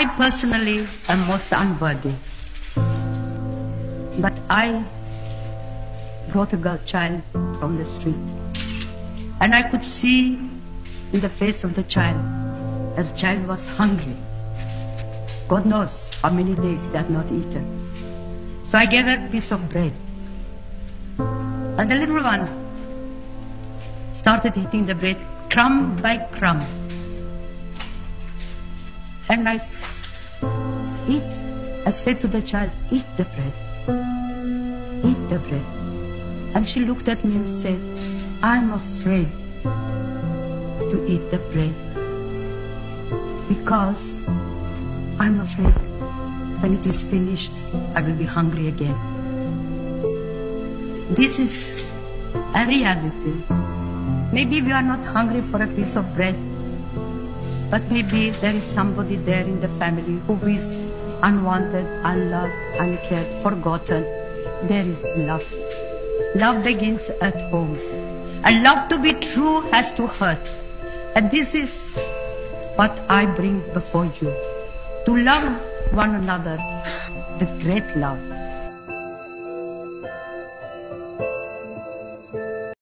I personally am most unworthy. But I brought a girl child from the street. And I could see in the face of the child that the child was hungry. God knows how many days they had not eaten. So I gave her a piece of bread. And the little one started eating the bread crumb by crumb. And I said to the child, eat the bread. Eat the bread. And she looked at me and said, I'm afraid to eat the bread because I'm afraid when it is finished, I will be hungry again. This is a reality. Maybe we are not hungry for a piece of bread, but maybe there is somebody there in the family who is unwanted, unloved, uncared, forgotten. There is love. Love begins at home. And love to be true has to hurt. And this is what I bring before you. To love one another with great love.